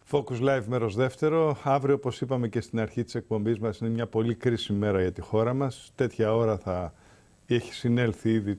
Focus Live μέρος δεύτερο. Αύριο, όπως είπαμε και στην αρχή της εκπομπής μας, είναι μια πολύ κρίσιμη μέρα για τη χώρα μας. Τέτοια ώρα θα έχει συνέλθει ήδη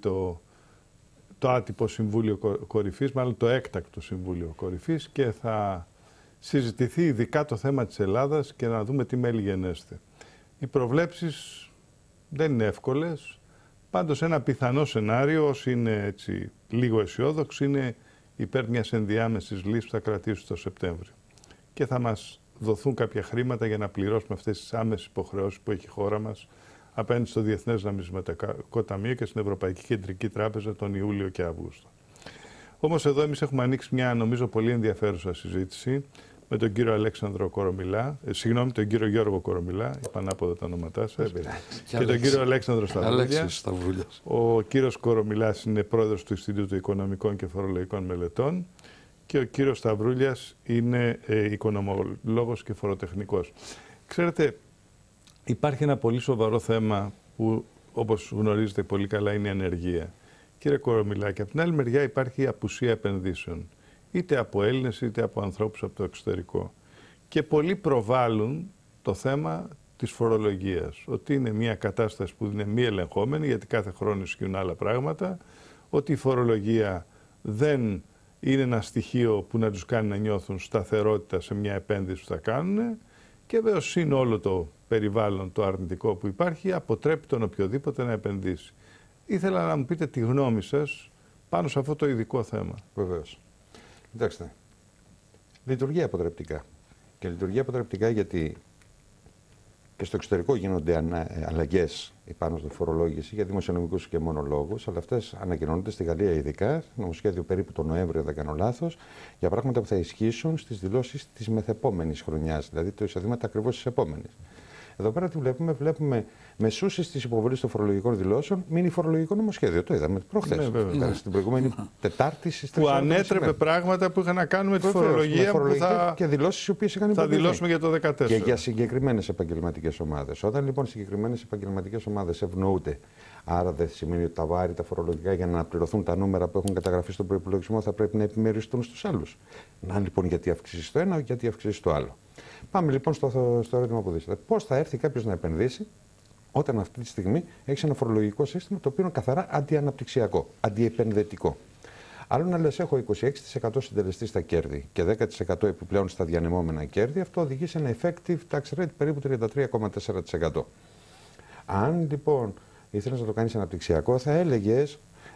το άτυπο Συμβούλιο Κορυφής, μάλλον το έκτακτο Συμβούλιο Κορυφής, και θα συζητηθεί ειδικά το θέμα της Ελλάδας και να δούμε τι μέλη γενέστε. Οι προβλέψεις δεν είναι εύκολες. Πάντως ένα πιθανό σενάριο, όσοι είναι έτσι λίγο αισιόδοξοι, είναι υπέρ μιας ενδιάμεσης λύσης που θα κρατήσει το Σεπτέμβριο. Και θα μας δοθούν κάποια χρήματα για να πληρώσουμε αυτές τις άμεσες υποχρεώσεις που έχει η χώρα μας απέναντι στο Διεθνές Νομισματικό Ταμείο και στην Ευρωπαϊκή Κεντρική Τράπεζα τον Ιούλιο και Αύγουστο. Όμως εδώ εμείς έχουμε ανοίξει μια νομίζω πολύ ενδιαφέρουσα συζήτηση με τον κύριο Αλέξανδρο Κορομιλά, τον κύριο Γιώργο Κορομιλά, είπα ανάποδα τα ονόματά σας, και τον κύριο Αλέξανδρο Σταυρούλια. Ο κύριος Κορομιλάς είναι πρόεδρος του Ινστιτούτου Οικονομικών και Φορολογικών Μελετών και ο κύριος Σταυρούλιας είναι οικονομολόγος και φοροτεχνικός. Ξέρετε, υπάρχει ένα πολύ σοβαρό θέμα που, όπως γνωρίζετε πολύ καλά, είναι η ανεργία. Κύριε Κορομιλά, και από την άλλη μεριά υπάρχει η απουσία επενδύσεων, είτε από Έλληνες είτε από ανθρώπους από το εξωτερικό. Και πολλοί προβάλλουν το θέμα της φορολογίας, ότι είναι μια κατάσταση που είναι μη ελεγχόμενη, γιατί κάθε χρόνο ισχύουν άλλα πράγματα, ότι η φορολογία δεν είναι ένα στοιχείο που να τους κάνει να νιώθουν σταθερότητα σε μια επένδυση που θα κάνουν, και βέβαια είναι όλο το περιβάλλον το αρνητικό που υπάρχει, αποτρέπει τον οποιοδήποτε να επενδύσει. Ήθελα να μου πείτε τη γνώμη σας πάνω σε αυτό το ειδικό θέμα. Βεβαίως. Κοιτάξτε, λειτουργεί αποτρεπτικά. Και λειτουργεί αποτρεπτικά γιατί και στο εξωτερικό γίνονται αλλαγές πάνω στη φορολόγηση για δημοσιονομικούς και μονολόγους, αλλά αυτές ανακοινώνονται στη Γαλλία ειδικά, νομοσχέδιο περίπου τον Νοέμβριο, δεν κάνω λάθος, για πράγματα που θα ισχύσουν στις δηλώσεις της μεθεπόμενης χρονιάς, δηλαδή το εισοδήματα ακριβώς της επόμενης. Εδώ πέρα τι βλέπουμε, βλέπουμε μεσούσεις της υποβολής των φορολογικών δηλώσεων, μείνει φορολογικό νομοσχέδιο. Το είδαμε προχθές. Ναι, στην προηγούμενη Τετάρτη στις 3. Που ανέτρεπε πράγματα που είχαν να κάνουν με τη φορολογία που και δηλώσεις οι οποίες είχαν θα δηλώσουμε για το 2014. Και για συγκεκριμένες επαγγελματικές ομάδες. Όταν λοιπόν συγκεκριμένες επαγγελματικές ομάδες ευνοούνται, άρα δεν σημαίνει ότι τα βάρη, τα φορολογικά για να πληρωθούν τα νούμερα που έχουν καταγραφεί στον προϋπολογισμό θα πρέπει να επιμεριστούν στους άλλους. Να λοιπόν γιατί αυξήσει το ένα, γιατί αυξήσει το άλλο. Πάμε λοιπόν στο ερώτημα που δείξατε. Πώς θα έρθει κάποιος να επενδύσει όταν αυτή τη στιγμή έχει ένα φορολογικό σύστημα το οποίο είναι καθαρά αντιαναπτυξιακό, αντιεπενδυτικό. Άλλο να λες έχω 26% συντελεστή στα κέρδη και 10% επιπλέον στα διανεμόμενα κέρδη, αυτό οδηγεί σε ένα effective tax rate περίπου 33,4%. Αν λοιπόν ήθελες να το κάνεις αναπτυξιακό, θα έλεγες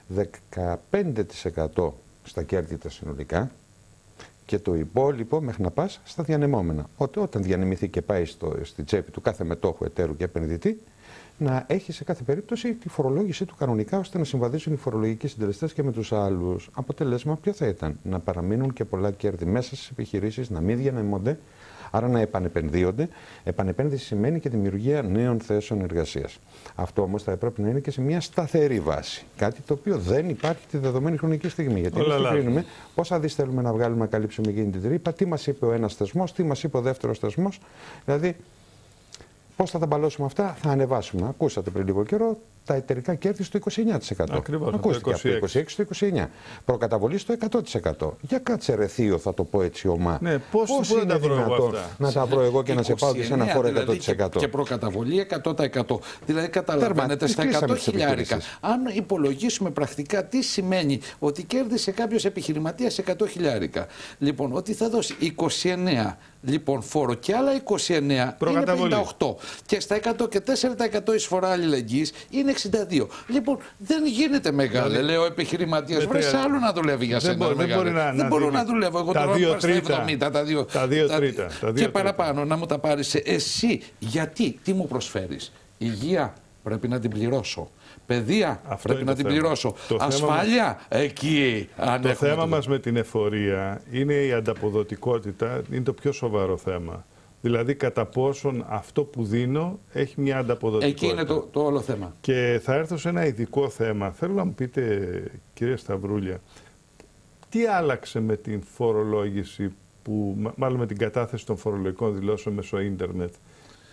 15% στα κέρδη τα συνολικά και το υπόλοιπο μέχρι να πας στα διανεμόμενα. Όταν διανεμηθεί και πάει στη τσέπη του κάθε μετόχου, εταίρου και επενδυτή, να έχει σε κάθε περίπτωση τη φορολόγησή του κανονικά, ώστε να συμβαδίσουν οι φορολογικοί συντελεστές και με τους άλλους. Αποτέλεσμα ποιο θα ήταν? Να παραμείνουν και πολλά κέρδη μέσα στις επιχειρήσεις, να μην διανεμούνται, άρα να επανεπενδύονται. Επανεπένδυση σημαίνει και δημιουργία νέων θέσεων εργασίας. Αυτό όμως θα έπρεπε να είναι και σε μια σταθερή βάση. Κάτι το οποίο δεν υπάρχει τη δεδομένη χρονική στιγμή. Γιατί εμείς κρίνουμε πόσα δις θέλουμε να βγάλουμε να καλύψουμε εκείνη την τρύπα, τι μας είπε ο ένας θεσμός, τι μας είπε ο δεύτερος θεσμός. Δηλαδή, πώς θα τα μπαλώσουμε αυτά, θα ανεβάσουμε. Ακούσατε πριν λίγο καιρό τα εταιρικά κέρδη στο 29%. Ακριβώς, ακούστηκε από το 26% στο 29%. Προκαταβολή στο 100%. Για κάτσε ρε θείο, θα το πω έτσι ομά. Ναι, πώς είναι δυνατόν να τα βρω εγώ και να σε πάω και σε ένα φόρο 100%. Και προκαταβολή 100%. Δηλαδή καταλαβαίνετε στα 100 χιλιάρικα. Αν υπολογίσουμε πρακτικά τι σημαίνει ότι κέρδισε κάποιος επιχειρηματίας 100 χιλιάρικα. Λοιπόν, ότι θα δώσει 29 λοιπόν φόρο και άλλα 29 είναι 58. Και στα 100 και 4% εισφορά αλληλεγγύης είναι 62. Λοιπόν, δεν γίνεται μεγάλε, λέει ο επιχειρηματίας. Βρες άλλο να δουλεύει για σένα. Δεν μπορώ να δουλεύω. Εγώ τώρα πάω στα 70. Τα 2 τρίτα. Και παραπάνω να μου τα πάρεις εσύ. Γιατί, τι μου προσφέρεις? Υγεία πρέπει να την πληρώσω. Παιδεία πρέπει να την πληρώσω. Ασφάλεια εκεί Το θέμα μας με την εφορία είναι η ανταποδοτικότητα, είναι το πιο σοβαρό θέμα. Δηλαδή κατά πόσον αυτό που δίνω έχει μια ανταποδοτικότητα. Εκεί είναι το όλο θέμα. Και θα έρθω σε ένα ειδικό θέμα. Θέλω να μου πείτε, κύριε Σταυρούλια, τι άλλαξε με την φορολόγηση, μάλλον με την κατάθεση των φορολογικών δηλώσεων μέσω ίντερνετ,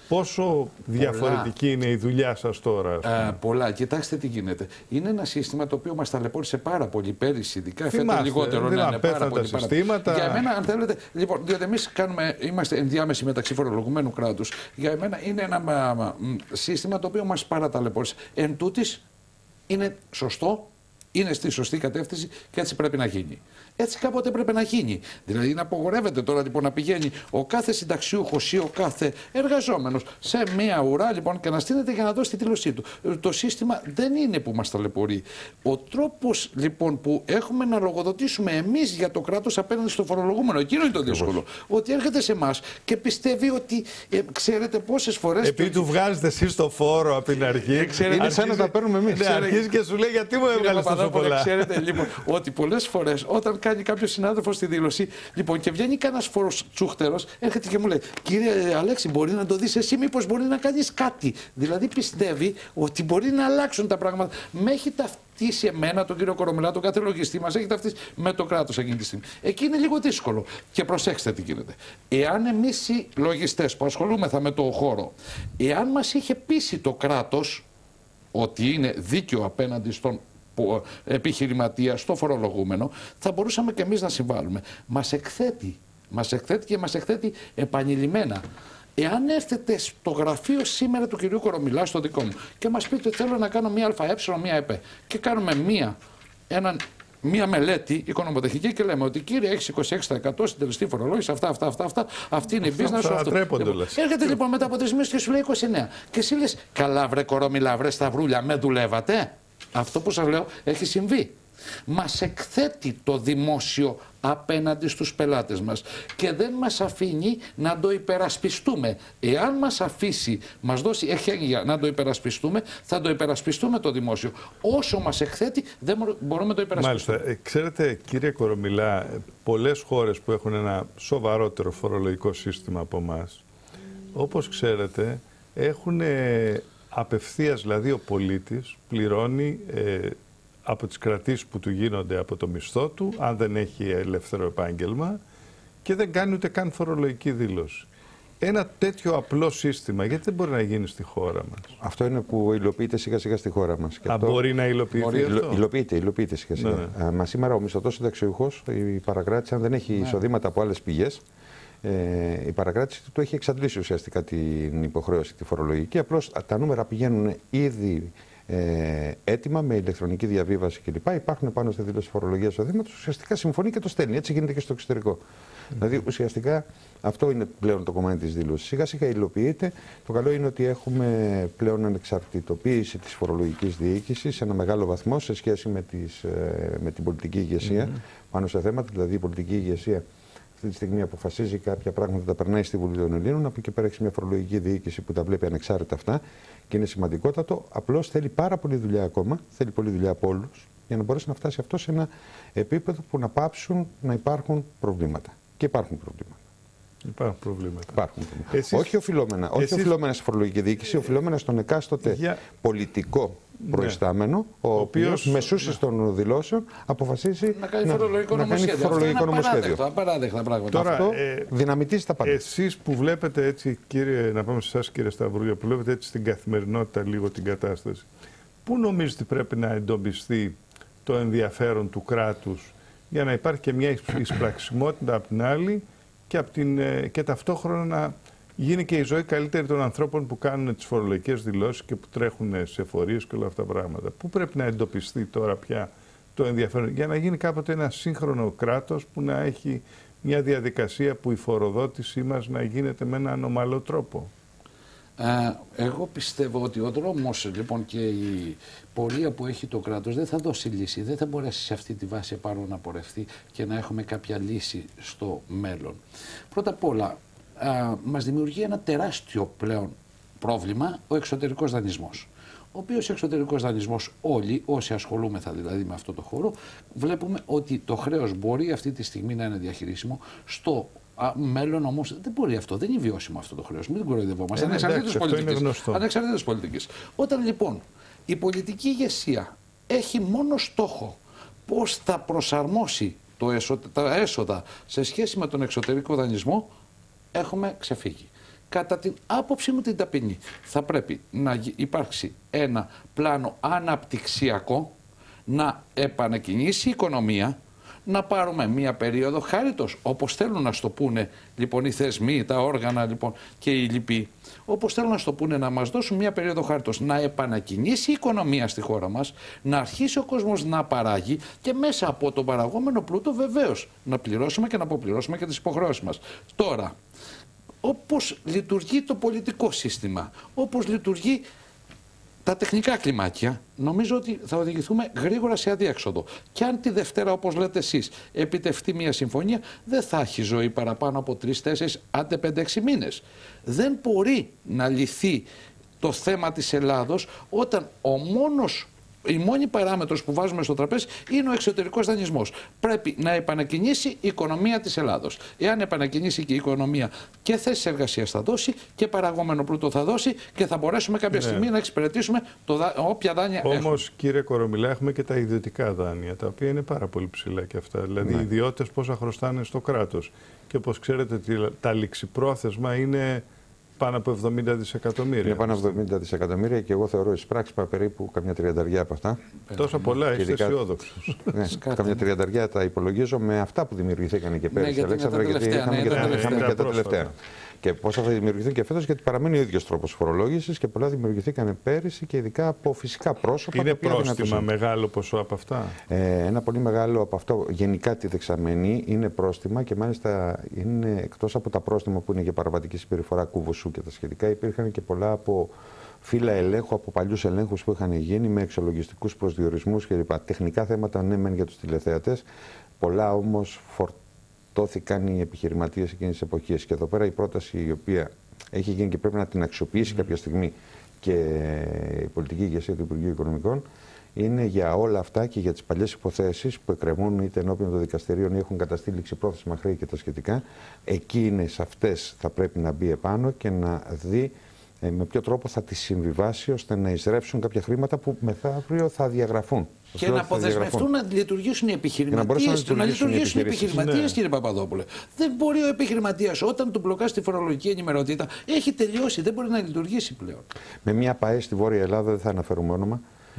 Πόσο διαφορετική είναι η δουλειά σας τώρα? Πολλά. Κοιτάξτε τι γίνεται. Είναι ένα σύστημα το οποίο μας ταλαιπώρησε πάρα πολύ πέρυσι, ειδικά φέτος λιγότερο. Είναι πάρα πολύ. Συστήματα. Για εμένα, αν θέλετε, λοιπόν, διότι εμείς είμαστε ενδιάμεση μεταξύ φορολογουμένου κράτους. Για εμένα είναι ένα σύστημα το οποίο μας παραταλαιπώρησε. Εν τούτης, είναι σωστό, είναι στη σωστή κατεύθυνση και έτσι πρέπει να γίνει. Έτσι κάποτε πρέπει να γίνει. Δηλαδή να απογορεύεται τώρα λοιπόν να πηγαίνει ο κάθε συνταξιούχος ή ο κάθε εργαζόμενος σε μία ουρά λοιπόν και να στείνεται για να δώσει τη δήλωσή του. Το σύστημα δεν είναι που μας ταλαιπωρεί. Ο τρόπος λοιπόν που έχουμε να λογοδοτήσουμε εμείς για το κράτος απέναντι στο φορολογούμενο, εκείνο είναι το δύσκολο. Ότι έρχεται σε εμάς και πιστεύει ότι ξέρετε πόσες φορές. Επειδή του βγάζετε εσείς το φόρο από την αρχή, είναι σαν να τα παίρνουμε εμείς. Ναι, αρχίζει και σου λέει γιατί μου έβγαλες τόσο πολλά. Ξέρετε λοιπόν ότι πολλές φορές όταν κάνει κάποιο συνάδελφο στη δήλωση, λοιπόν, και βγαίνει κανένας φοροτσούχτερος, έρχεται και μου λέει: Κύριε Αλέξη, μπορεί να το δεις εσύ, μήπως μπορεί να κάνεις κάτι? Δηλαδή πιστεύει ότι μπορεί να αλλάξουν τα πράγματα. Με έχει ταυτίσει εμένα, τον κύριο Κορομιλά, τον κάθε λογιστή μας, έχει ταυτίσει με το κράτος εκείνη τη στιγμή. Εκεί είναι λίγο δύσκολο. Και προσέξτε τι γίνεται. Εάν εμείς οι λογιστές που ασχολούμεθα με το χώρο, εάν μας είχε πείσει το κράτος ότι είναι δίκαιο απέναντι στον επιχειρηματία, στο φορολογούμενο, θα μπορούσαμε και εμείς να συμβάλλουμε. Μας εκθέτει και μας εκθέτει επανειλημένα. Εάν έρθετε στο γραφείο σήμερα του κυρίου Κορομιλά, στο δικό μου, και μας πείτε θέλω να κάνω μία ΑΕ, μία ΕΠ, και κάνουμε μία μελέτη οικονομοτεχνική και λέμε ότι κύριε έχεις 26% συντελεστή φορολόγηση, αυτά, αυτή είναι η business. Έρχεται λοιπόν μετά από 3 μήνες και σου λέει 29. Και εσύ λες καλά βρε Κορομιλά, βρε σταυρούλια, με δουλεύατε? Αυτό που σας λέω έχει συμβεί. Μας εκθέτει το δημόσιο απέναντι στους πελάτες μας και δεν μας αφήνει να το υπερασπιστούμε. Εάν μας αφήσει, μας δώσει εχέγγυα να το υπερασπιστούμε, θα το υπερασπιστούμε το δημόσιο. Όσο μας εκθέτει δεν μπορούμε να το υπερασπιστούμε. Μάλιστα. Ξέρετε κύριε Κορομιλά, πολλές χώρες που έχουν ένα σοβαρότερο φορολογικό σύστημα από εμάς, όπως ξέρετε, έχουν απευθείας, δηλαδή ο πολίτης πληρώνει από τις κρατήσεις που του γίνονται από το μισθό του, αν δεν έχει ελεύθερο επάγγελμα, και δεν κάνει ούτε καν φορολογική δήλωση. Ένα τέτοιο απλό σύστημα, γιατί δεν μπορεί να γίνει στη χώρα μας? Αυτό είναι που υλοποιείται σιγά σιγά στη χώρα μας. Μπορεί να υλοποιηθεί αυτό? Υλοποιείται σιγά σιγά. Ναι. Μα σήμερα ο μισθωτός συνταξιούχος, η παρακράτηση, αν δεν έχει εισοδήματα από άλλες πηγές, η παρακράτηση του έχει εξαντλήσει ουσιαστικά την υποχρέωση τη φορολογική. Απλώς τα νούμερα πηγαίνουν ήδη έτοιμα με ηλεκτρονική διαβίβαση κλπ. Υπάρχουν πάνω στη δήλωση φορολογίας εισοδήματος. Ουσιαστικά συμφωνεί και το στέλνει. Έτσι γίνεται και στο εξωτερικό. Δηλαδή ουσιαστικά αυτό είναι πλέον το κομμάτι της δήλωσης. Σιγά σιγά υλοποιείται. Το καλό είναι ότι έχουμε πλέον ανεξαρτητοποίηση της φορολογικής διοίκησης σε ένα μεγάλο βαθμό σε σχέση με την πολιτική ηγεσία πάνω σε θέματα. Δηλαδή η πολιτική ηγεσία αυτή τη στιγμή αποφασίζει κάποια πράγματα, τα περνάει στη Βουλή των Ελλήνων. Από εκεί πέρα έχει μια φορολογική διοίκηση που τα βλέπει ανεξάρτητα αυτά και είναι σημαντικότατο. Απλώς θέλει πάρα πολλή δουλειά ακόμα, θέλει πολλή δουλειά από όλους, για να μπορέσει να φτάσει αυτό σε ένα επίπεδο που να πάψουν να υπάρχουν προβλήματα. Και υπάρχουν προβλήματα. Υπάρχουν προβλήματα. Υπάρχουν προβλήματα. Όχι οφειλόμενα στη φορολογική διοίκηση, οφειλόμενα στον εκάστοτε πολιτικό προϊστάμενο, ο οποίος μεσούσης των δηλώσεων αποφασίζει να κάνει φορολογικό νομοσχέδιο. Απαράδεκτα πράγματα. Τώρα, αυτό δυναμητίζει τα πάντα. Εσείς που βλέπετε έτσι, να πάμε σε εσάς κύριε Σταυρούλια, που βλέπετε έτσι στην καθημερινότητα λίγο την κατάσταση, πού νομίζετε πρέπει να εντοπιστεί το ενδιαφέρον του κράτους για να υπάρχει και μια εισπραξιμότητα από την άλλη και ταυτόχρονα να γίνει και η ζωή καλύτερη των ανθρώπων που κάνουν τις φορολογικές δηλώσεις και που τρέχουν σε εφορίες και όλα αυτά τα πράγματα? Πού πρέπει να εντοπιστεί τώρα πια το ενδιαφέρον για να γίνει κάποτε ένα σύγχρονο κράτος που να έχει μια διαδικασία που η φοροδότησή μας να γίνεται με έναν ομαλό τρόπο? Εγώ πιστεύω ότι ο δρόμος λοιπόν και η πορεία που έχει το κράτος δεν θα δώσει λύση, δεν θα μπορέσει σε αυτή τη βάση επάνω να πορευτεί και να έχουμε κάποια λύση στο μέλλον. Πρώτα απ' όλα μας δημιουργεί ένα τεράστιο πλέον πρόβλημα ο εξωτερικός δανεισμός. Ο οποίος εξωτερικός δανεισμός, όλοι όσοι ασχολούμεθα δηλαδή με αυτό το χώρο, βλέπουμε ότι το χρέος μπορεί αυτή τη στιγμή να είναι διαχειρίσιμο. Στο μέλλον όμως δεν μπορεί αυτό, δεν είναι βιώσιμο αυτό το χρέος. Μην κοροϊδευόμαστε. Ανεξαρτήτως πολιτικής. Όταν λοιπόν η πολιτική ηγεσία έχει μόνο στόχο πώς θα προσαρμόσει τα έσοδα σε σχέση με τον εξωτερικό δανεισμό, έχουμε ξεφύγει. Κατά την άποψή μου την ταπεινή, θα πρέπει να υπάρξει ένα πλάνο αναπτυξιακό, να επανακινήσει η οικονομία, να πάρουμε μία περίοδο χάριτος, όπως θέλουν να στο πούνε λοιπόν οι θεσμοί, τα όργανα λοιπόν και οι λοιποί, όπως θέλουν να στο πούνε, να μας δώσουν μία περίοδο χάριτος, να επανακινήσει η οικονομία στη χώρα μας, να αρχίσει ο κόσμος να παράγει και μέσα από τον παραγόμενο πλούτο βεβαίως να πληρώσουμε και να αποπληρώσουμε και τις υποχρεώσεις μας. Τώρα, όπως λειτουργεί το πολιτικό σύστημα, όπως λειτουργεί τα τεχνικά κλιμάκια, νομίζω ότι θα οδηγηθούμε γρήγορα σε αδιέξοδο. Και αν τη Δευτέρα, όπως λέτε εσείς, επιτευχθεί μια συμφωνία, δεν θα έχει ζωή παραπάνω από 3-4, άντε 5-6 μήνες. Δεν μπορεί να λυθεί το θέμα της Ελλάδος όταν η μόνη παράμετρος που βάζουμε στο τραπέζι είναι ο εξωτερικός δανεισμός. Πρέπει να επανακινήσει η οικονομία της Ελλάδος. Εάν επανακινήσει και η οικονομία, και θέσεις εργασίας θα δώσει και παραγόμενο πλούτο θα δώσει και θα μπορέσουμε κάποια στιγμή να εξυπηρετήσουμε όποια δάνεια έχουμε. Όμως, κύριε Κορομιλά, έχουμε και τα ιδιωτικά δάνεια, τα οποία είναι πάρα πολύ ψηλά και αυτά. Δηλαδή, οι ιδιώτες πόσα χρωστάνε στο κράτος. Και όπως ξέρετε, τα ληξιπρόθεσμα είναι πάνω από 70 δισεκατομμύρια. Είναι πάνω από 70 δισεκατομμύρια και εγώ θεωρώ εις πράξεις περίπου καμιά 30 από αυτά. Τόσα πολλά, είστε αισιόδοξος. Ναι, καμιά 30 τα υπολογίζω με αυτά που δημιουργηθήκαν και πέρυσι, Αλέξανδρα, γιατί είχαμε και τα τελευταία. Και πόσα θα δημιουργηθούν και φέτος, γιατί παραμένει ο ίδιος τρόπος φορολόγησης και πολλά δημιουργηθήκαν πέρυσι και ειδικά από φυσικά πρόσωπα. Είναι πρόστιμα μεγάλο ποσό από αυτά. Ένα πολύ μεγάλο από αυτό, γενικά τη δεξαμενή, είναι πρόστιμα και μάλιστα είναι εκτός από τα πρόστιμα που είναι για παραβατική συμπεριφορά κουβοσού και τα σχετικά, υπήρχαν και πολλά από φύλλα ελέγχου, από παλιούς ελέγχους που είχαν γίνει με εξολογιστικούς προσδιορισμούς κλπ. Τεχνικά θέματα, ναι, μεν για τους τηλεθεατές, πολλά όμως φορτώθηκαν οι επιχειρηματίες εκείνης της εποχής. Και εδώ πέρα η πρόταση, η οποία έχει γίνει και πρέπει να την αξιοποιήσει κάποια στιγμή και η πολιτική ηγεσία του Υπουργείου Οικονομικών, είναι για όλα αυτά και για τις παλιές υποθέσεις που εκκρεμούν είτε ενώπιον των δικαστηρίων ή έχουν καταστεί ληξιπρόθεσμα χρέη και τα σχετικά. Εκεί είναι, σε αυτές θα πρέπει να μπει επάνω και να δει με ποιο τρόπο θα τις συμβιβάσει ώστε να εισρεύσουν κάποια χρήματα που μεθαύριο θα διαγραφούν. Και να αποδεσμευτούν να λειτουργήσουν οι επιχειρηματίες. Να λειτουργήσουν οι επιχειρηματίες, κύριε Παπαδόπουλε. Δεν μπορεί ο επιχειρηματίας όταν του μπλοκάσει τη φορολογική ενημερότητα, έχει τελειώσει, δεν μπορεί να λειτουργήσει πλέον. Με μια ΠΑΕ στη Βόρεια Ελλάδα, δεν θα αναφέρουμε όνομα,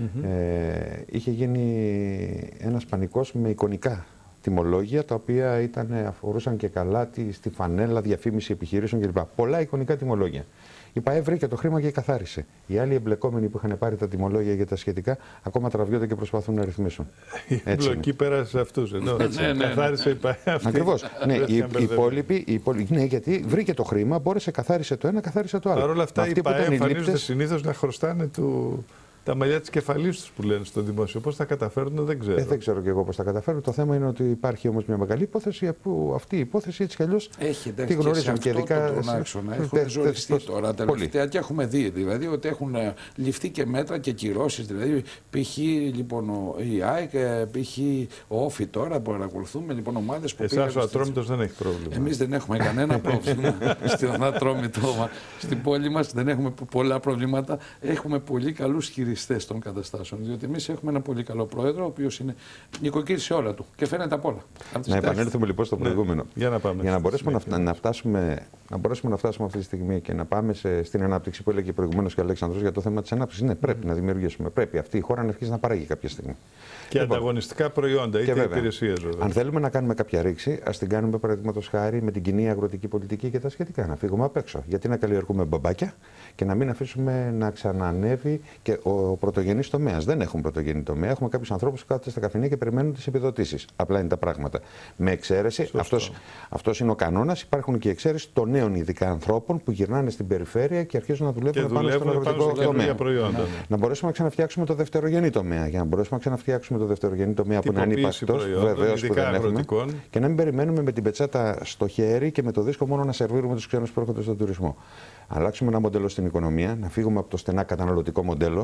είχε γίνει ένας πανικός με εικονικά τιμολόγια, τα οποία αφορούσαν και καλά στη φανέλα, διαφήμιση επιχειρήσεων κλπ. Πολλά εικονικά τιμολόγια. Η ΠΑΕ βρήκε το χρήμα και καθάρισε. Οι άλλοι εμπλεκόμενοι που είχαν πάρει τα τιμολόγια για τα σχετικά ακόμα τραβιούνται και προσπαθούν να ρυθμίσουν. Η εμπλοκή πέρασε σε αυτούς. Καθάρισε η ΠΑΕ αυτή. Ακριβώς. Ναι, οι υπόλοιποι, ναι, γιατί βρήκε το χρήμα, μπόρεσε, καθάρισε το ένα, καθάρισε το άλλο. Παρ' όλα αυτά, οι ΠΑΕ εμφανίζονται συνήθως να χρωστάνε τα μαλλιά της κεφαλής τους που λένε στο δημόσιο. Πώς θα καταφέρουν, δεν ξέρω. Δεν ξέρω και εγώ πώς θα καταφέρουν. Το θέμα είναι ότι υπάρχει όμως μια μεγάλη υπόθεση, που αυτή η υπόθεση έτσι κι αλλιώς τη γνωρίζουμε και ειδικά. Έχουν ζοριστεί τώρα τελευταία και έχουμε δει δηλαδή ότι έχουν ληφθεί και μέτρα και κυρώσεις. Δηλαδή, π.χ. λοιπόν, η ΑΕΚ, π.χ. ο Όφη τώρα που παρακολουθούμε λοιπόν ομάδες που. Εσάς ο Ατρόμητος δεν έχει πρόβλημα. Εμείς δεν έχουμε κανένα πρόβλημα στον Ατρόμητο. Στην πόλη μας δεν έχουμε πολλά προβλήματα. Έχουμε πολύ καλούς χειριστές των καταστάσεων. Διότι εμείς έχουμε ένα πολύ καλό πρόεδρο, ο οποίος είναι νοικοκύρισε όλα του και φαίνεται απ' όλα. Να επανέλθουμε λοιπόν στο προηγούμενο. Για να πάμε. Για να μπορέσουμε να φτάσουμε αυτή τη στιγμή και να πάμε στην ανάπτυξη που έλεγε προηγουμένως και ο Αλέξανδρος για το θέμα της ανάπτυξης. Ναι, πρέπει να δημιουργήσουμε. Πρέπει αυτή η χώρα να αρχίσει να παράγει κάποια στιγμή. Και λοιπόν, ανταγωνιστικά προϊόντα, είτε υπηρεσίες. Αν θέλουμε να κάνουμε κάποια ρήξη, ας την κάνουμε παραδείγματος χάρη με την κοινή αγροτική πολιτική και τα σχετικά. Να φύγουμε απ' έξω. Γιατί να καλλιεργούμε μπαμπάκια και να μην αφήσουμε να ξανανεύει και ο πρωτογενής τομέας. Δεν έχουμε πρωτογενή τομέα. Έχουμε κάποιους ανθρώπους που κάθονται στα καφενεία και περιμένουν τις επιδοτήσεις. Απλά είναι τα πράγματα. Με εξαίρεση, αυτός είναι ο κανόνας. Υπάρχουν και εξαίρεση των νέων ειδικά ανθρώπων που γυρνάνε στην περιφέρεια και αρχίζουν να δουλεύουν πάνω στον αγροτικό τομέα. Να μπορέσουμε να ξαναφτιάξουμε το δευτερογενή τομέα. Για να μπορέσουμε να ξαναφτιάξουμε το δευτερογενή τομέα που είναι ανύπαρκτος, βεβαίως που δεν έχουμε. Και να μην περιμένουμε με την πετσάτα στο χέρι και με το δίσκο μόνο να σερβίρουμε τους ξένους που έρχονται στον τουρισμό. Αλλάξουμε ένα μοντέλο στην οικονομία, να φύγουμε από το στενά καταναλωτικό μοντέλο,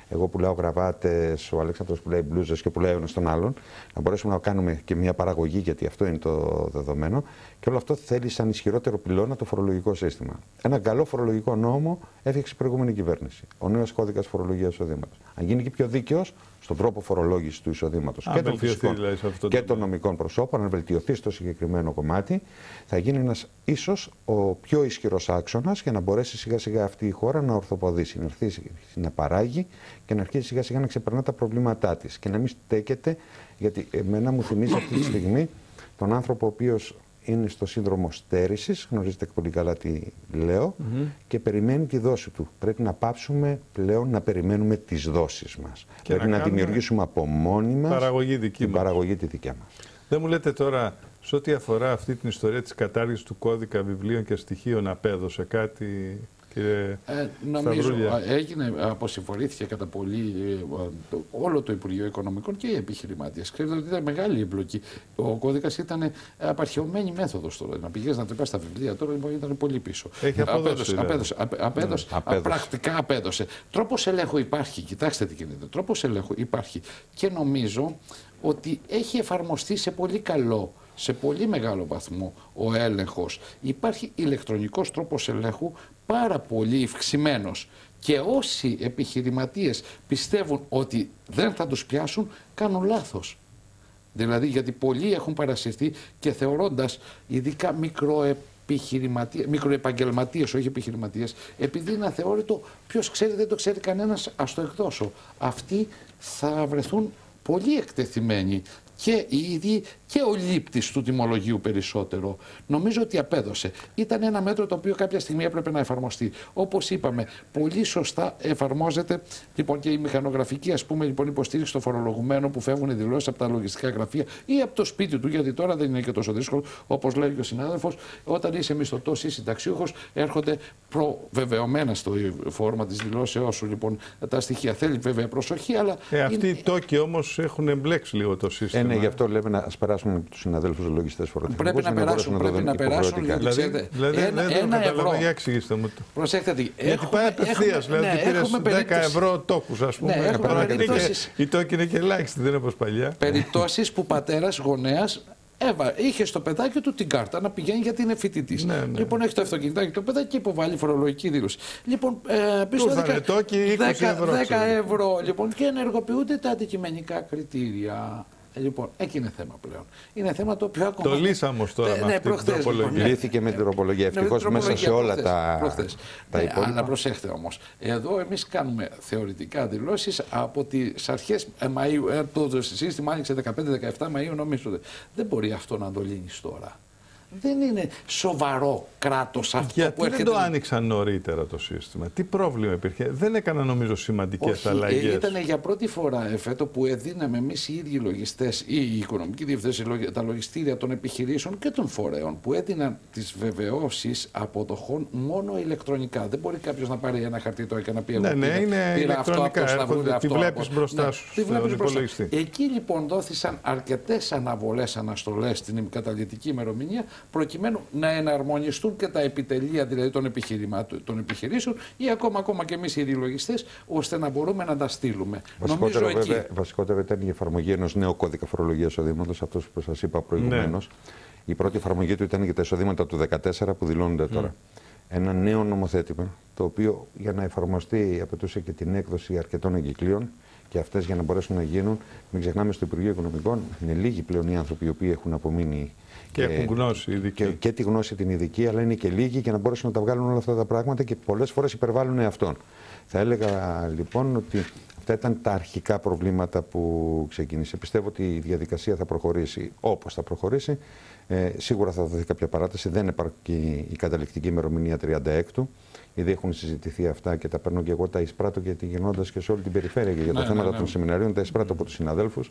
εγώ πουλάω γραβάτες, ο Αλέξανδρος πουλάει μπλούζες και πουλάει ο ένας τον άλλον, να μπορέσουμε να κάνουμε και μια παραγωγή, γιατί αυτό είναι το δεδομένο. Και όλο αυτό θέλει σαν ισχυρότερο πυλώνα το φορολογικό σύστημα. Ένα καλό φορολογικό νόμο έφτιαξε η προηγούμενη κυβέρνηση. Ο νέος κώδικας φορολογίας εισοδήματος. Αν γίνει και πιο δίκαιος στον τρόπο φορολόγησης του εισοδήματος και των φυσικών δηλαδή και των νομικών προσώπων, αν βελτιωθεί στο συγκεκριμένο κομμάτι, θα γίνει ένας ίσως ο πιο ισχυρός άξονας για να μπορέσει σιγά σιγά αυτή η χώρα να ορθοποδήσει, να αρχίσει να παράγει και να αρχίσει σιγά σιγά να ξεπερνά τα προβλήματά της και να μην στέκεται, γιατί εμένα μου θυμίζει αυτή τη στιγμή τον άνθρωπο ο οποίος είναι στο σύνδρομο στέρησης, γνωρίζετε πολύ καλά τι λέω, και περιμένει τη δόση του. Πρέπει να πάψουμε πλέον να περιμένουμε τις δόσεις μας. Και πρέπει να δημιουργήσουμε από μόνοι μας την παραγωγή τη δικιά μας. Δεν μου λέτε τώρα, σε ό,τι αφορά αυτή την ιστορία της κατάργησης του κώδικα βιβλίων και στοιχείων, απέδωσε κάτι, κύριε νομίζω έγινε, αποσυμφορήθηκε κατά πολύ όλο το Υπουργείο Οικονομικών και οι επιχειρηματίες. Ξέρετε ότι ήταν μεγάλη εμπλοκή. Ο κώδικας ήταν απαρχαιωμένη μέθοδος τώρα. Να πηγαίνεις να το πας στα βιβλία τώρα ήταν πολύ πίσω. Έχει απέδωσε. Πρακτικά απέδωσε. Τρόπος ελέγχου υπάρχει. Κοιτάξτε τι γίνεται. Τρόπος ελέγχου υπάρχει και νομίζω ότι έχει εφαρμοστεί σε πολύ μεγάλο βαθμό ο έλεγχος. Υπάρχει ηλεκτρονικός τρόπος ελέγχου πάρα πολύ ευξημένος και όσοι επιχειρηματίες πιστεύουν ότι δεν θα τους πιάσουν κάνουν λάθος. Γιατί πολλοί έχουν παρασυρθεί και θεωρώντας ειδικά μικροεπαγγελματίες, όχι επιχειρηματίες, επειδή είναι αθεώρητο, ποιος ξέρει, δεν το ξέρει κανένας, ας το εκδώσω. Αυτοί θα βρεθούν πολύ εκτεθειμένοι και οι ίδιοι και ο λήπτης του τιμολογίου περισσότερο. Νομίζω ότι απέδωσε. Ήταν ένα μέτρο το οποίο κάποια στιγμή έπρεπε να εφαρμοστεί. Όπως είπαμε, πολύ σωστά εφαρμόζεται λοιπόν και η μηχανογραφική υποστήριξη των φορολογουμένων που φεύγουν δηλώσεις από τα λογιστικά γραφεία ή από το σπίτι του, γιατί τώρα δεν είναι και τόσο δύσκολο, όπως λέει και ο συνάδελφος. Όταν είσαι μισθωτός ή συνταξιούχος, έρχονται προβεβαιωμένα στο φόρμα της δηλώσεώς σου λοιπόν τα στοιχεία. Θέλει βέβαια προσοχή, αλλά. Αυτοί οι τόκοι όμως έχουν εμπλέξει λίγο το σύστημα. Ναι, γι' αυτό λέμε να περάσουμε με τους συναδέλφους λογιστές φορολογικούς. Πρέπει να περάσουν. Δηλαδή, δεν καταλαβαίνω, για εξηγήστε μου το. Προσέξτε τι. Γιατί πάει απευθείας, δηλαδή πήρες 10 ευρώ τόκους, ας πούμε. Οι τόκοι είναι και ελάχιστοι, δεν είναι όπως παλιά. Περιπτώσεις που πατέρας, γονέας, είχε στο παιδάκι του την κάρτα να πηγαίνει γιατί είναι φοιτητής. Λοιπόν, έχει το αυτοκινητάκι το παιδάκι και υποβάλλει φορολογική δήλωση. Λοιπόν, πίσω 10 ευρώ λοιπόν, και ενεργοποιούνται τα αντικειμενικά κριτήρια. Λοιπόν, εκεί είναι θέμα πλέον. Είναι θέμα το οποίο ακόμα. Το λύσαμε τώρα με αυτή την τροπολογία. Λύθηκε με την τροπολογία. Ευτυχώς μέσα σε όλα τα υπόλοιπα. Αλλά προσέχτε όμως. Εδώ εμείς κάνουμε θεωρητικά δηλώσεις από τις αρχές Μαΐου. Το σύστημα άνοιξε 15-17 Μαΐου, νομίζω. Δεν μπορεί αυτό να το λύνεις τώρα. Δεν είναι σοβαρό κράτος αυτό γιατί που έρχεται. Δεν το άνοιξαν νωρίτερα το σύστημα. Τι πρόβλημα υπήρχε. Δεν έκανα νομίζω σημαντικές αλλαγές. Ήταν για πρώτη φορά εφέτο που εδίναμε εμείς οι ίδιοι λογιστές ή οι οικονομικοί διευθυντές, τα λογιστήρια των επιχειρήσεων και των φορέων που έδιναν τις βεβαιώσεις αποδοχών μόνο ηλεκτρονικά. Δεν μπορεί κάποιος να πάρει ένα χαρτί τώρα και να πει: ναι, είναι πήρα αυτό από το Σταυρούλιο. Τη βλέπεις μπροστά σου στον υπολογιστή. Εκεί λοιπόν δόθησαν αρκετές αναβολές, αναστολές στην καταλυτική ημερομηνία, προκειμένου να εναρμονιστούν και τα επιτελεία δηλαδή των επιχειρήσεων ή ακόμα και εμείς οι λογιστές, ώστε να μπορούμε να τα στείλουμε. Βασικότερα ήταν η εφαρμογή ενός νέου κώδικα φορολογίας εισοδήματος, αυτός που σας είπα προηγουμένως. Η πρώτη εφαρμογή του ήταν για τα εισοδήματα του 2014 που δηλώνονται τώρα. Ένα νέο νομοθέτημα, το οποίο για να εφαρμοστεί απαιτούσε και την έκδοση αρκετών εγκυκλίων. Και αυτές για να μπορέσουν να γίνουν, μην ξεχνάμε στο Υπουργείο Οικονομικών, είναι λίγοι πλέον οι άνθρωποι οι οποίοι έχουν απομείνει. Και έχουν γνώση ειδική. Και τη γνώση την ειδική, αλλά είναι και λίγοι για να μπορέσουν να τα βγάλουν όλα αυτά τα πράγματα και πολλές φορές υπερβάλλουν αυτόν. Θα έλεγα λοιπόν ότι αυτά ήταν τα αρχικά προβλήματα που ξεκίνησε. Πιστεύω ότι η διαδικασία θα προχωρήσει όπως θα προχωρήσει. Σίγουρα θα δοθεί κάποια παράταση. Δεν υπάρχει η καταληκτική ημερομηνία 36. Ήδη έχουν συζητηθεί αυτά και τα παίρνω και εγώ, τα εισπράττω γιατί γινώντας και σε όλη την περιφέρεια και για τα θέματα των σεμιναρίων, τα εισπράττω από τους συναδέλφους.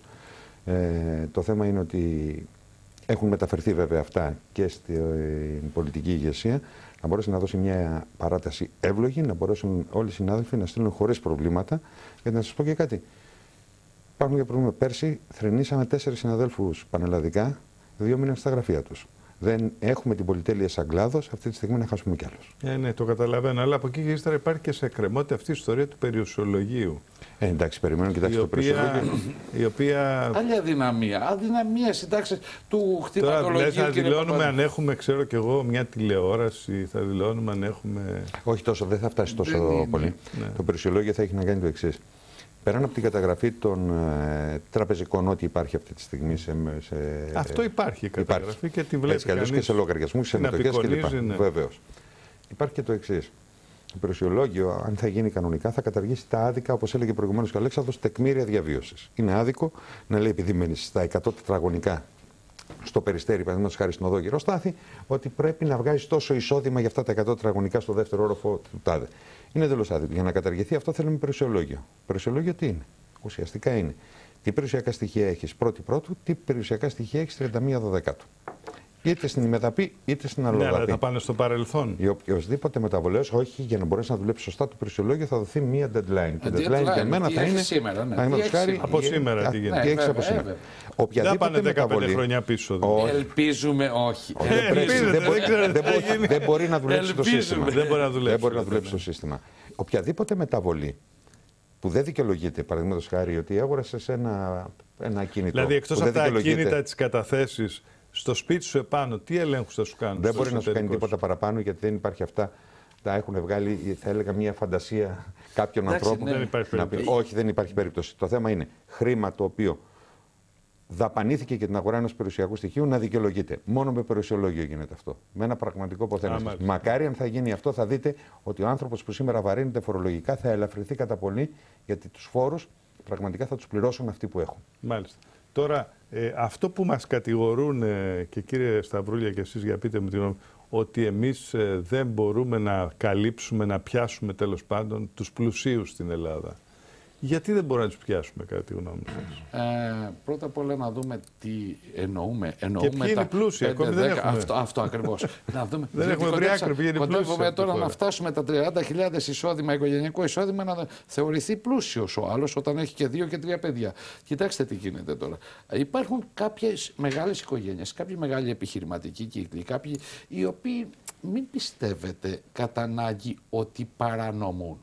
Το θέμα είναι ότι έχουν μεταφερθεί βέβαια αυτά και στην πολιτική ηγεσία, να μπορέσει να δώσει μια παράταση εύλογη, να μπορέσουν όλοι οι συνάδελφοι να στείλουν χωρίς προβλήματα. Γιατί να σας πω και κάτι. Υπάρχουν για προβλήμα. Πέρσι θρηνήσαμε 4 συναδέλφους πανελλαδικά, 2 μήνες στα γραφεία τους. Δεν έχουμε την πολυτέλεια σαν κλάδος αυτή τη στιγμή να χάσουμε κι άλλους. Ναι, το καταλαβαίνω. Αλλά από εκεί και ύστερα υπάρχει και σε εκκρεμότητα αυτή η ιστορία του περιουσιολογίου. Εντάξει, περιμένω, κοιτάξτε το περισσότερο. Η οποία... Άλλη αδυναμία. Αδυναμία συντάξεις του κτηματολογίου. Τώρα θα δηλώνουμε αν έχουμε, ξέρω κι εγώ, μια τηλεόραση, θα δηλώνουμε αν έχουμε... Όχι τόσο, δεν θα φτάσει τόσο πολύ. Ναι. Το περιουσιολόγιο θα έχει να κάνει το εξής. Πέραν από την καταγραφή των τραπεζικών, ό,τι υπάρχει αυτή τη στιγμή αυτό υπάρχει η καταγραφή και τη βλέπει κανείς. Και σε λογαριασμούς, σε μετοχές κλπ. Ναι. Βεβαίως. Υπάρχει και το εξής. Το περιουσιολόγιο, αν θα γίνει κανονικά, θα καταργήσει τα άδικα, όπως έλεγε προηγουμένως ο Αλέξανδρος, τεκμήρια διαβίωσης. Είναι άδικο να λέει, επειδή μένει στα 100 τετραγωνικά στο Περιστέρι, παραδείγματος χάρη στην οδό Γεροστάθη, ότι πρέπει να βγάζει τόσο εισόδημα για αυτά τα 100 τετραγωνικά στο δεύτερο όροφο του τάδε. Είναι εντελώς άδικο. Για να καταργηθεί αυτό θέλουμε περιουσιολόγιο. Περιουσιολόγιο τι είναι? Ουσιαστικά είναι τι περιουσιακά στοιχεία έχεις πρώτη-πρώτου, τι περιουσιακά στοιχεία έχεις 31/12. Είτε στην ημεδαπή είτε στην αλλοδαπή. Ναι, αλλά θα πάνε στο παρελθόν. Οι οποιοσδήποτε μεταβολές, όχι, για να μπορέσει να δουλέψει σωστά το περιουσιολόγιο, θα δοθεί μία deadline. Και deadline για μένα θα είναι. Σήμερα, ναι. Από σήμερα τι γίνεται. Τι έχεις από σήμερα. Δεν πάνε 15 χρόνια πίσω. Ελπίζουμε όχι. Δεν μπορεί να δουλέψει το σύστημα. Δεν μπορεί να δουλέψει το σύστημα. Οποιαδήποτε μεταβολή που δεν δικαιολογείται, παραδείγματος χάρη, ότι αγόρασες ένα ακίνητο. Δηλαδή, εκτός από τα ακίνητα της καταθέσεις, στο σπίτι σου επάνω, τι ελέγχους θα σου κάνουν? Δεν μπορεί να σου κάνει τίποτα παραπάνω, γιατί δεν υπάρχει αυτά. Τα έχουν βγάλει, θα έλεγα, μια φαντασία κάποιων ανθρώπων. Δεν υπάρχει περίπτωση. Όχι, δεν υπάρχει περίπτωση. Το θέμα είναι χρήμα το οποίο δαπανήθηκε και την αγορά ενός περιουσιακού στοιχείου να δικαιολογείται. Μόνο με περιουσιολόγιο γίνεται αυτό. Με ένα πραγματικό ποθενέστερο. Μακάρι αν θα γίνει αυτό, θα δείτε ότι ο άνθρωπος που σήμερα βαρύνεται φορολογικά θα ελαφρυνθεί κατά πολύ, γιατί τους φόρους πραγματικά θα τους πληρώσουν αυτοί που έχουν. Μάλιστα. Τώρα, αυτό που μας κατηγορούν και κύριε Σταυρούλια και εσείς, για πείτε μου την γνώμη, ότι εμείς δεν μπορούμε να καλύψουμε, να πιάσουμε τέλος πάντων τους πλουσίους στην Ελλάδα. Γιατί δεν μπορούμε να τους πιάσουμε, κατά τη γνώμη σας? Πρώτα απ' όλα να δούμε τι εννοούμε. Και ποιοι είναι πλούσιοι, ακόμη δεν έχουμε. Αυτό ακριβώς. Δεν έχουμε βρει άκρη, ποιοι είναι πλούσιοι. Κοντεύουμε τώρα να φτάσουμε τα 30.000 εισόδημα, οικογενειακό εισόδημα, να θεωρηθεί πλούσιος ο άλλος όταν έχει και 2 και 3 παιδιά. Κοιτάξτε τι γίνεται τώρα. Υπάρχουν κάποιες μεγάλες οικογένειες, κάποιοι μεγάλοι επιχειρηματικοί κύκλοι, κάποιοι οι οποίοι μην πιστεύετε κατά ανάγκη ότι παρανομούν.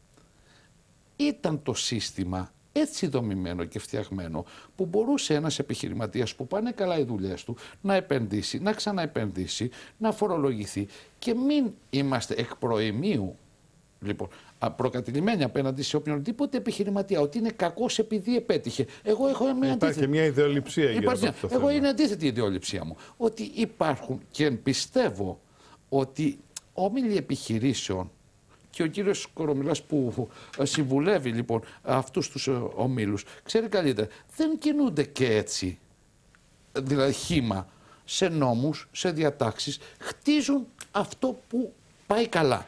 Ήταν το σύστημα έτσι δομημένο και φτιαγμένο που μπορούσε ένας επιχειρηματίας που πάνε καλά οι δουλειές του να επενδύσει, να ξαναεπενδύσει, να φορολογηθεί και μην είμαστε εκ προημίου, λοιπόν, προκατηλημένοι απέναντι σε οποιονδήποτε επιχειρηματία ότι είναι κακός επειδή επέτυχε. Εγώ έχω μια αντίθετη. Υπάρχει και μια ιδεολειψία γύρω από αυτό. Εγώ είναι αντίθετη η ιδεολειψία μου. Ότι υπάρχουν και πιστεύω ότι όμιλοι επιχειρήσεων και ο κύριος Κορομιλάς που συμβουλεύει λοιπόν αυτούς τους ομίλους, ξέρει καλύτερα, δεν κινούνται και έτσι, δηλαδή χύμα, σε νόμους, σε διατάξεις, χτίζουν αυτό που πάει καλά.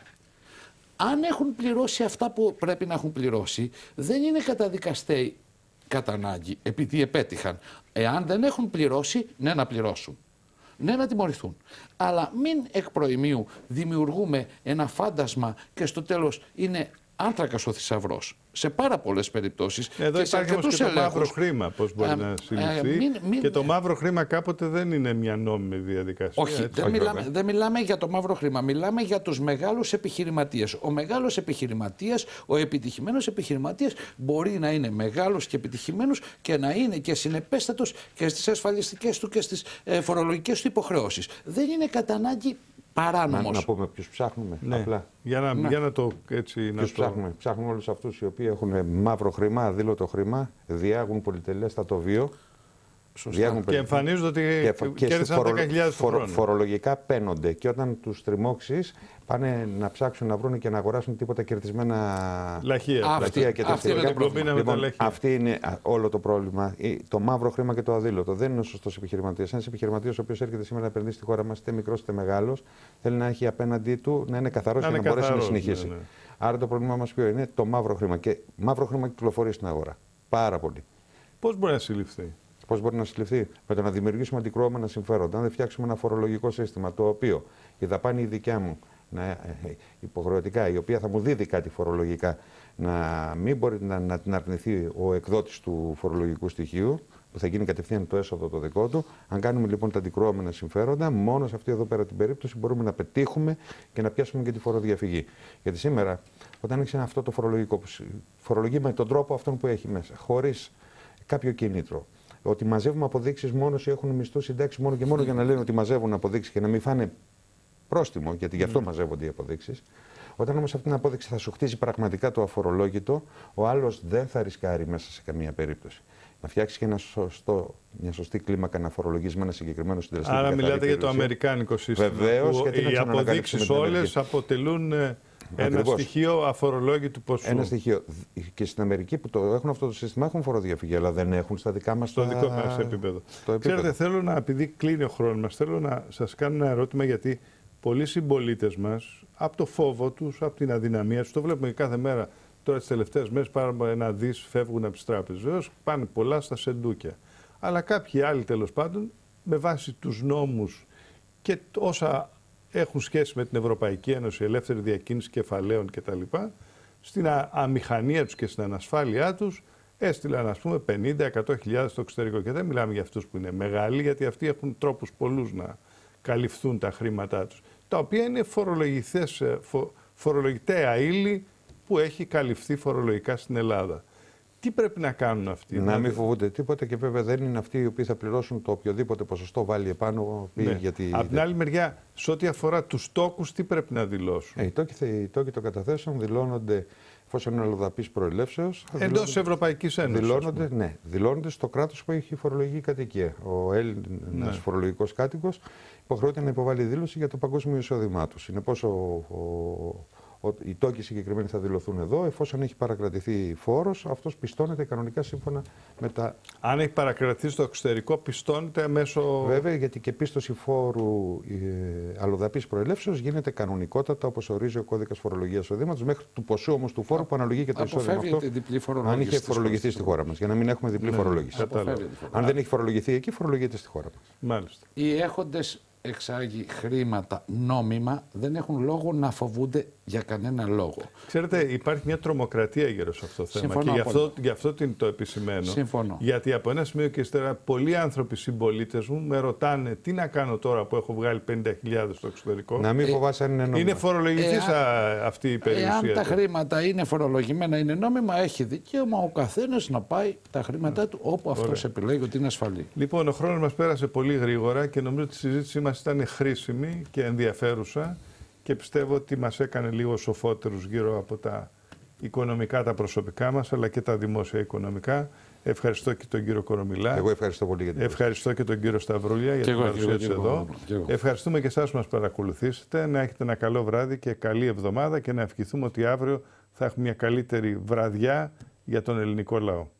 Αν έχουν πληρώσει αυτά που πρέπει να έχουν πληρώσει, δεν είναι καταδικαστέοι κατά ανάγκη, επειδή επέτυχαν. Εάν δεν έχουν πληρώσει, ναι να πληρώσουν. Ναι, να τιμωρηθούν. Αλλά μην εκ προημίου δημιουργούμε ένα φάντασμα και στο τέλος είναι άνθρακας ο θησαυρός. Σε πάρα πολλές περιπτώσεις. Εδώ υπάρχει όμως και το μαύρο χρήμα, πώς μπορεί να συλληφθεί. Και το μαύρο χρήμα κάποτε δεν είναι μια νόμιμη διαδικασία. Όχι, δεν μιλάμε για το μαύρο χρήμα. Μιλάμε για τους μεγάλους επιχειρηματίες. Ο μεγάλος επιχειρηματίας, ο επιτυχημένος επιχειρηματίας μπορεί να είναι μεγάλος και επιτυχημένος και να είναι και συνεπέστατος και στις ασφαλιστικές του και στις φορολογικές του υποχρεώσεις. Δεν είναι κατά ανάγκη παράνομος. Να πούμε ποιους ψάχνουμε. Ναι. Απλά. Για να το έτσι. Ποιους ψάχνουμε. Ψάχνουμε όλους αυτούς οι οποίοι έχουν μαύρο χρήμα, αδήλωτο χρήμα, διάγουν πολυτελέστατο βίο. Και εμφανίζονται ότι κέρδισαν 10.000 χρόνου. Φορολογικά παίρνονται και όταν τους τριμώξεις πάνε να ψάξουν να βρουν και να αγοράσουν τίποτα κερδισμένα λαχεία και τέτοια. Αυτή είναι όλο το πρόβλημα. Το μαύρο χρήμα και το αδήλωτο. Δεν είναι ο σωστός επιχειρηματίας. Ένας επιχειρηματίας ο οποίος έρχεται σήμερα να επενδύσει στη χώρα μας, είτε μικρός είτε μεγάλος, θέλει να έχει απέναντί του να είναι καθαρός και να μπορέσει να συνεχίσει. Ναι. Άρα το πρόβλημά μας ποιο είναι? Το μαύρο χρήμα. Και μαύρο χρήμα κυκλοφορεί στην αγορά. Πάρα πολύ. Πώς μπορεί να συλληφθεί? Πώς μπορεί να συλληφθεί? Με το να δημιουργήσουμε αντικρουόμενα συμφέροντα. Αν δεν φτιάξουμε ένα φορολογικό σύστημα το οποίο η δαπάνη η δικιά μου υποχρεωτικά, η οποία θα μου δίδει κάτι φορολογικά, να μην μπορεί να την αρνηθεί ο εκδότης του φορολογικού στοιχείου, που θα γίνει κατευθείαν το έσοδο το δικό του. Αν κάνουμε λοιπόν τα αντικρουόμενα συμφέροντα, μόνο σε αυτή εδώ πέρα την περίπτωση μπορούμε να πετύχουμε και να πιάσουμε και τη φοροδιαφυγή. Γιατί σήμερα, όταν έχει αυτό το φορολογικό που φορολογεί με τον τρόπο αυτόν που έχει μέσα, χωρίς κάποιο κίνητρο, ότι μαζεύουμε αποδείξεις μόνο όσοι έχουν μισθού συντάξει μόνο και μόνο για να λένε ότι μαζεύουν αποδείξεις και να μην φάνε πρόστιμο, γιατί γι' αυτό μαζεύονται οι αποδείξεις. Όταν όμως αυτή την απόδειξη θα σου χτίζει πραγματικά το αφορολόγητο, ο άλλος δεν θα ρισκάρει μέσα σε καμία περίπτωση. Να φτιάξει και μια σωστή κλίμακα να φορολογήσει με ένα συγκεκριμένο συντελεστή. Άρα μιλάτε για το αμερικάνικο σύστημα. Βεβαίως, οι αποδείξεις όλες αποτελούν ένα στοιχείο αφορολόγητου ποσού. Ένα στοιχείο. Και στην Αμερική που το έχουν αυτό το σύστημα έχουν φοροδιαφυγή, αλλά δεν έχουν στα δικά μας στο δικό μας επίπεδο. Ξέρετε, θέλω επειδή κλείνει ο χρόνος μας, θέλω να σας κάνω ένα ερώτημα, γιατί πολλοί συμπολίτες μας, από το φόβο τους, από την αδυναμία τους, το βλέπουμε και κάθε μέρα. Τώρα τις τελευταίες μέρες πάρουν ένα δις, φεύγουν από τις τράπεζες. Βεβαίως πάνε πολλά στα σεντούκια. Αλλά κάποιοι άλλοι τέλος πάντων, με βάση τους νόμους και όσα έχουν σχέση με την Ευρωπαϊκή Ένωση, ελεύθερη διακίνηση κεφαλαίων κτλ., στην αμηχανία τους και στην ανασφάλειά τους, έστειλαν ας πούμε 50-100 στο εξωτερικό. Και δεν μιλάμε για αυτούς που είναι μεγάλοι, γιατί αυτοί έχουν τρόπους πολλούς να καλυφθούν τα χρήματά τους, τα οποία είναι φορολογητέα ύλη που έχει καλυφθεί φορολογικά στην Ελλάδα. Τι πρέπει να κάνουν αυτοί? Να μην φοβούνται τίποτα, και βέβαια δεν είναι αυτοί οι οποίοι θα πληρώσουν το οποιοδήποτε ποσοστό βάλει επάνω. Ναι. Γιατί... Από την άλλη μεριά, σε ό,τι αφορά τους τόκους, τι πρέπει να δηλώσουν? Οι τόκοι των καταθέσεων δηλώνονται, εφόσον είναι αλλοδαπής προελεύσεως. Εντός Ευρωπαϊκής Ένωσης. Δηλώνονται στο κράτος που έχει φορολογική κατοικία. Ο Έλληνας φορολογικός κάτοικος υποχρεώται να υποβάλει δήλωση για το παγκόσμιο εισόδημά του. Συνεπώς οι τόκοι συγκεκριμένοι θα δηλωθούν εδώ. Εφόσον έχει παρακρατηθεί φόρος, αυτός πιστώνεται κανονικά σύμφωνα με τα. Αν έχει παρακρατηθεί στο εξωτερικό, πιστώνεται μέσω. Βέβαια, γιατί και πίστοση φόρου αλλοδαπής προελεύσεως γίνεται κανονικότατα, όπως ορίζει ο κώδικας φορολογίας εισοδήματος, μέχρι του ποσού όμως του φόρου που αναλογεί και το εισόδημα αυτό. Αν είχε φορολογηθεί στη χώρα μας, για να μην έχουμε διπλή φορολόγηση. Αν δεν έχει φορολογηθεί εκεί, φορολογείται στη χώρα μας. Μάλιστα. Οι έχοντες εξάγει χρήματα νόμιμα δεν έχουν λόγο να φοβούνται για κανένα λόγο. Ξέρετε, υπάρχει μια τρομοκρατία γύρω σε αυτό το θέμα. Συμφωνώ, και γι' αυτό το επισημαίνω. Συμφωνώ. Γιατί από ένα σημείο και ύστερα, πολλοί άνθρωποι συμπολίτες μου με ρωτάνε τι να κάνω τώρα που έχω βγάλει 50.000 στο εξωτερικό. Να μην φοβάσαι αν είναι νόμιμα. Είναι φορολογηθής αυτή η περιουσία. Αν τα χρήματα είναι φορολογημένα, είναι νόμιμα, έχει δικαίωμα ο καθένας να πάει τα χρήματά του όπου αυτός επιλέγει ότι είναι ασφαλή. Λοιπόν, ο χρόνος μας πέρασε πολύ γρήγορα και νομίζω ότι η συζήτησή μας ήταν χρήσιμη και ενδιαφέρουσα, και πιστεύω ότι μας έκανε λίγο σοφότερους γύρω από τα οικονομικά, τα προσωπικά μας, αλλά και τα δημόσια οικονομικά. Ευχαριστώ και τον κύριο Κορομιλά. Εγώ ευχαριστώ πολύ για την Ευχαριστώ και τον κύριο Σταυρούλια για την παρουσία του εδώ. Ευχαριστούμε και εσάς που μας παρακολουθήσετε. Να έχετε ένα καλό βράδυ και καλή εβδομάδα, και να ευχηθούμε ότι αύριο θα έχουμε μια καλύτερη βραδιά για τον ελληνικό λαό.